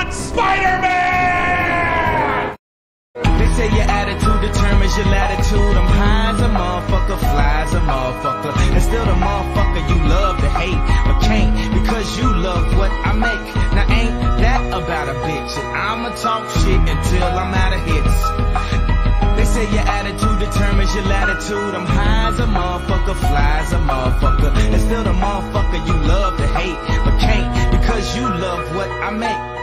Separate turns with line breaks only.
not Spider-Man!
They say your attitude determines your latitude. I'm high as a motherfucker, fly as a motherfucker, and still the motherfucker you love to hate, but can't because you love what I make. Now ain't that about a bitch? And I'ma talk shit until I'm out of hits. They say your attitude determines your latitude. I'm high as a motherfucker, fly as a motherfucker, and still the motherfucker you love to hate, but can't because you love what I make.